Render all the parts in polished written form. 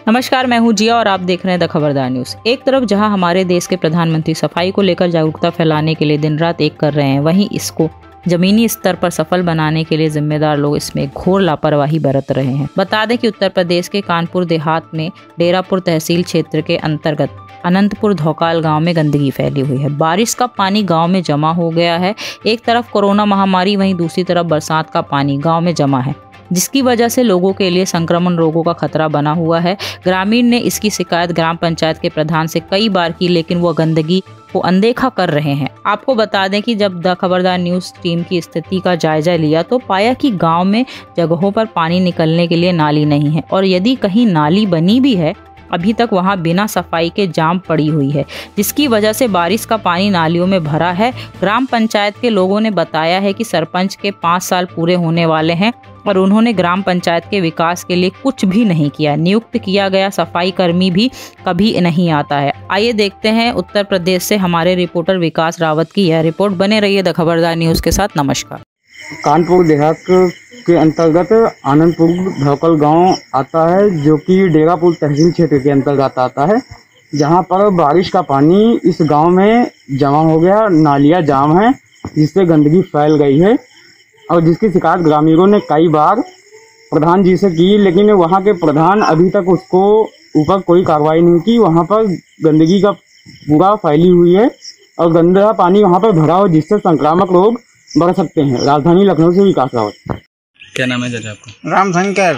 नमस्कार, मैं हूं जिया और आप देख रहे हैं द खबरदार न्यूज। एक तरफ जहां हमारे देश के प्रधानमंत्री सफाई को लेकर जागरूकता फैलाने के लिए दिन रात एक कर रहे हैं, वहीं इसको जमीनी स्तर पर सफल बनाने के लिए जिम्मेदार लोग इसमें घोर लापरवाही बरत रहे हैं। बता दें कि उत्तर प्रदेश के कानपुर देहात में डेरापुर तहसील क्षेत्र के अंतर्गत अनंतपुर धौकाल गांव में गंदगी फैली हुई है। बारिश का पानी गांव में जमा हो गया है। एक तरफ कोरोना महामारी, वहीं दूसरी तरफ बरसात का पानी गांव में जमा है, जिसकी वजह से लोगों के लिए संक्रमण रोगों का खतरा बना हुआ है। ग्रामीण ने इसकी शिकायत ग्राम पंचायत के प्रधान से कई बार की, लेकिन वो गंदगी को अनदेखा कर रहे हैं। आपको बता दें कि जब द खबरदार न्यूज टीम की स्थिति का जायजा लिया तो पाया कि गांव में जगहों पर पानी निकलने के लिए नाली नहीं है, और यदि कहीं नाली बनी भी है अभी तक वहां बिना सफाई के जाम पड़ी हुई है, जिसकी वजह से बारिश का पानी नालियों में भरा है। ग्राम पंचायत के लोगों ने बताया है कि सरपंच के 5 साल पूरे होने वाले हैं और उन्होंने ग्राम पंचायत के विकास के लिए कुछ भी नहीं किया। नियुक्त किया गया सफाई कर्मी भी कभी नहीं आता है। आइए देखते हैं उत्तर प्रदेश से हमारे रिपोर्टर विकास रावत की यह रिपोर्ट। बने रहिए द खबरदार न्यूज के साथ। नमस्कार। कानपुर देहात के अंतर्गत आनंदपुर धौकल गांव आता है, जो कि डेरापुर तहसील क्षेत्र के अंतर्गत आता है, जहां पर बारिश का पानी इस गांव में जमा हो गया। नालियां जाम हैं, जिससे गंदगी फैल गई है, और जिसकी शिकायत ग्रामीणों ने कई बार प्रधान जी से की, लेकिन वहां के प्रधान अभी तक उसको ऊपर कोई कार्रवाई नहीं की। वहां पर गंदगी का पूरा फैली हुई है और गंदा पानी वहां पर भरा हो, जिससे संक्रामक रोग बढ़ सकते हैं। राजधानी लखनऊ से विकास रावत। क्या नाम है चाचा आपका? रामशंकर।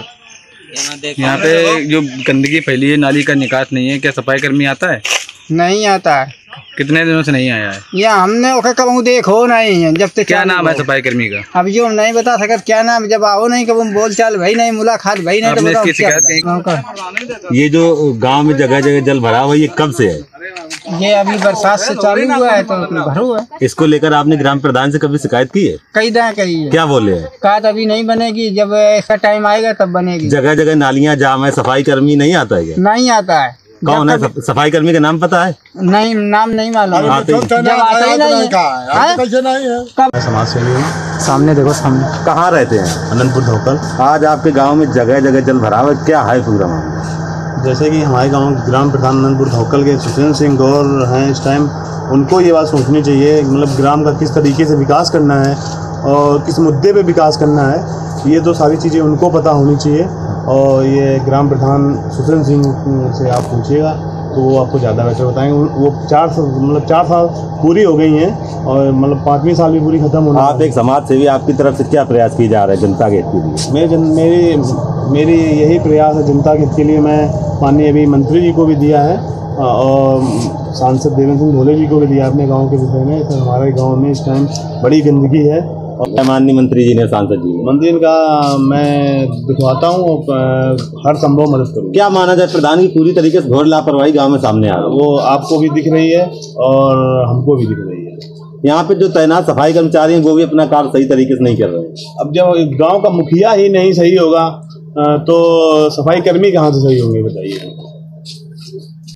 यहाँ पे जो गंदगी फैली है, नाली का निकास नहीं है, क्या सफाई कर्मी आता है? नहीं आता है। कितने दिनों से नहीं आया है? या हमने ओके कब देखो नहीं है जब तक। क्या नाम है सफाई कर्मी का? अब जो नहीं बता सकते क्या नाम, जब आओ नहीं कब बोल चाल भाई नहीं, मुलाकात भाई नहीं, आपने इसकी शिकायत कहीं? ये जो गांव में जगह जगह जल भरा हुआ, ये कब से है? ये अभी बरसात से चालू हुआ है तो भरा हुआ है। इसको लेकर आपने ग्राम प्रधान से कभी शिकायत की है? कई दाएं कही है। क्या बोले हैं? कहा अभी नहीं बनेगी, जब ऐसा टाइम आएगा तब बनेगी। जगह जगह नालियां जाम है, सफाई कर्मी नहीं आता है क्या? नहीं आता है। कौन है सफाई कर्मी का नाम पता है? नहीं, नाम नहीं मालूम। जब आता ही नहीं है। समाज सेवी सामने देखो, सामने। कहाँ रहते हैं? अनंतपुर धौकल। आज आपके गाँव में जगह जगह जल भरा हुआ, क्या है पूरा मामला? जैसे कि हमारे गांव ग्राम प्रधान अनंतपुर धौकल के सुशील सिंह गौर हैं इस टाइम, उनको ये बात सोचनी चाहिए, मतलब ग्राम का किस तरीके से विकास करना है और किस मुद्दे पे विकास करना है, ये तो सारी चीज़ें उनको पता होनी चाहिए। और ये ग्राम प्रधान सुशील सिंह से आप पूछिएगा तो वो आपको ज़्यादा बेटर बताएंगे। वो 4 साल पूरी हो गई हैं और मतलब 5वीं साल भी पूरी खत्म होना। आप एक समाज सेवी, आपकी तरफ से क्या प्रयास किए जा रहे हैं जनता के हित के लिए? मेरी यही प्रयास है जनता के हित के लिए। मैं माननीय अभी मंत्री जी को भी दिया है और सांसद देवेंद्र सिंह भोले जी को भी दिया अपने गांव के विषय में। तो हमारे गांव में इस टाइम बड़ी गंदगी है। और माननीय मंत्री जी ने, सांसद जी ने, मंत्री का मैं दिखवाता हूँ, हर संभव मदद करूँ। क्या माना जाए, प्रधान की पूरी तरीके से घोर लापरवाही गाँव में सामने आ रही है? वो आपको भी दिख रही है और हमको भी दिख रही है। यहाँ पे जो तैनात सफाई कर्मचारी हैं वो भी अपना कार्य सही तरीके से नहीं कर रहे हैं। अब जब गाँव का मुखिया ही नहीं सही होगा तो सफाई कर्मी कहाँ से सही होंगे, बताइए।